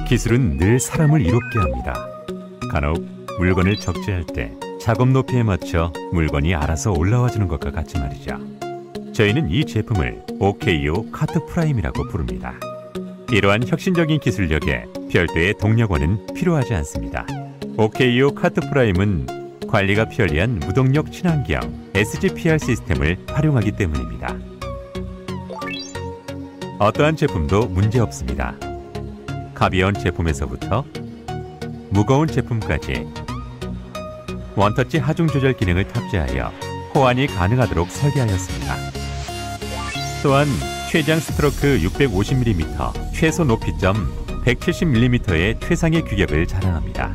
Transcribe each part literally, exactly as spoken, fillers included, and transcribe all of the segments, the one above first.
기술은 늘 사람을 이롭게 합니다. 간혹 물건을 적재할 때 작업 높이에 맞춰 물건이 알아서 올라와주는 것과 같이 말이죠. 저희는 이 제품을 오케이오 카트 프라임이라고 부릅니다. 이러한 혁신적인 기술력에 별도의 동력원은 필요하지 않습니다. 오케이오 카트 프라임은 관리가 편리한 무동력 친환경 에스지피알 시스템을 활용하기 때문입니다. 어떠한 제품도 문제없습니다. 가벼운 제품에서부터 무거운 제품까지 원터치 하중 조절 기능을 탑재하여 호환이 가능하도록 설계하였습니다. 또한 최장 스트로크 육백오십 밀리미터, 최소 높이점 백칠십 밀리미터의 최상의 규격을 자랑합니다.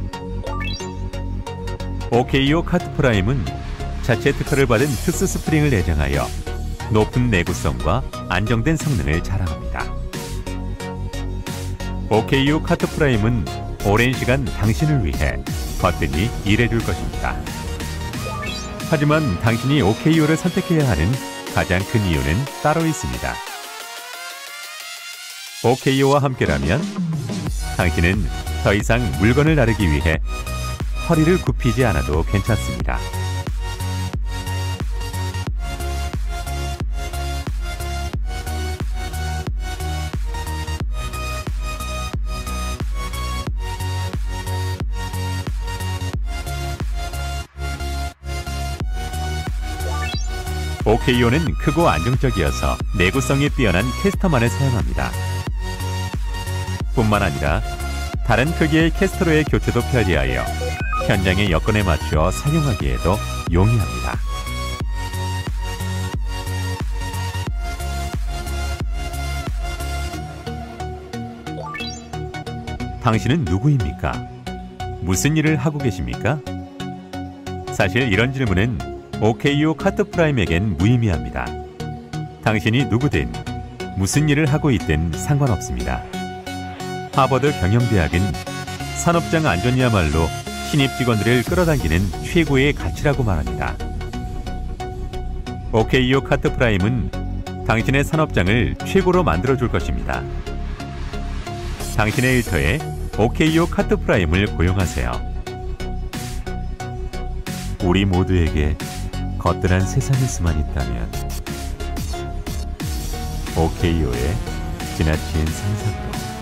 오케이오 카트 프라임은 자체 특허를 받은 특수 스프링을 내장하여 높은 내구성과 안정된 성능을 자랑합니다. 오케이오 카트 프라임은 오랜 시간 당신을 위해 거뜬히 일해줄 것입니다. 하지만 당신이 오케이오를 선택해야 하는 가장 큰 이유는 따로 있습니다. 오케이오와 함께라면 당신은 더 이상 물건을 나르기 위해 허리를 굽히지 않아도 괜찮습니다. 오케이오는 크고 안정적이어서 내구성이 뛰어난 캐스터만을 사용합니다. 뿐만 아니라 다른 크기의 캐스터로의 교체도 편리하여 현장의 여건에 맞추어 사용하기에도 용이합니다. 당신은 누구입니까? 무슨 일을 하고 계십니까? 사실 이런 질문은 오케이오 카트 프라임에겐 무의미합니다. 당신이 누구든 무슨 일을 하고 있든 상관없습니다. 하버드 경영대학은 산업장 안전이야말로 신입 직원들을 끌어당기는 최고의 가치라고 말합니다. 오케이오 카트 프라임은 당신의 산업장을 최고로 만들어줄 것입니다. 당신의 일터에 오케이오 카트 프라임을 고용하세요. 우리 모두에게 거뜬한 세상일 수만 있다면 오케이오의 지나친 상상도